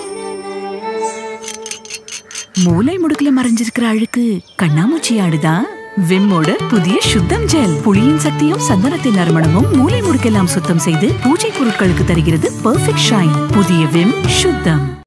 மூளை முடுக்குல மறைஞ்சிருக்கிற அழுக்கு கண்ணாமூச்சி ஆடுதா? விம்மோட புதிய சுத்தம் ஜெல் புளியின் சக்தியும் சந்தனத்தின் நறுமணமும் மூளை முடுக்கெல்லாம் சுத்தம் செய்து பூஜை பொருட்களுக்கு தருகிறது பெர்ஃபெக்ட் ஷைன். புதிய விம் சுத்தம்.